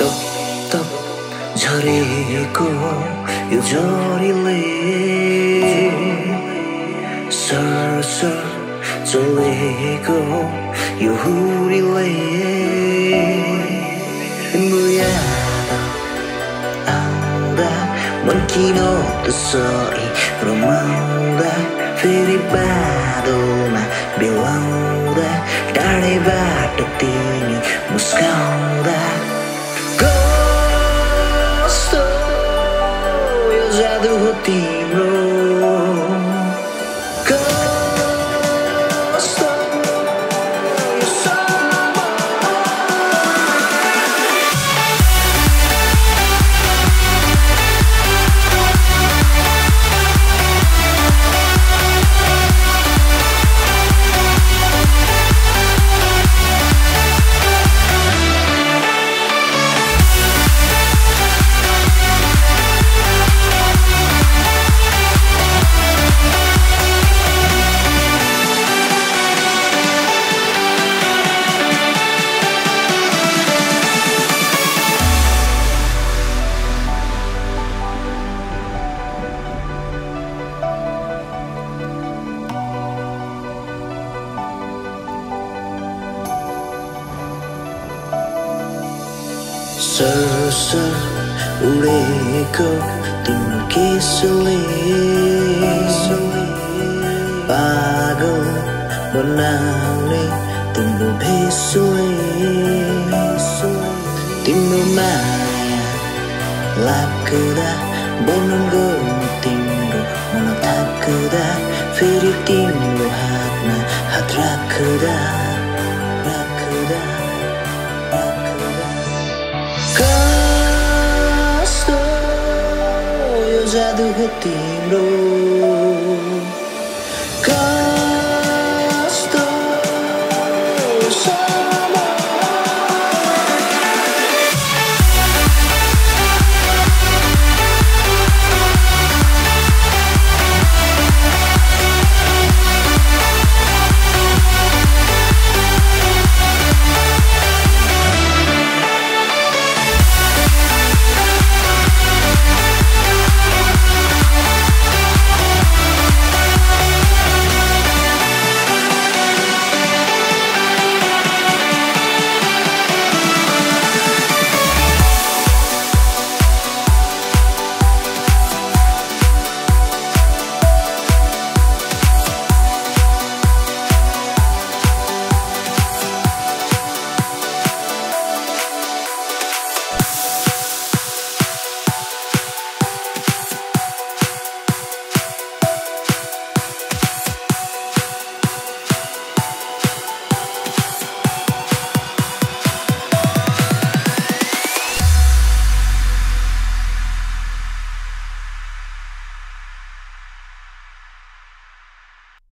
top top झरेको यो झरीले सरसर चलेको यो हुरीले याद आउँदा मन किन त्यसरी रमाउँदा फेरि बादलमा बेलाउँदा टाढैबाट तिमी मुस्काउँदा कस्तो यो जादु हो तिम्रो सरसर उडेको तिम्रो केसले पागल बनाउने तिम्रो भेषले तिम्रो माया लाग्दा वर्णन गर्नु तिम्रो मन थाक्दा फेरि तिम्रो हातमा हात राख्दा जादु हो तिम्रो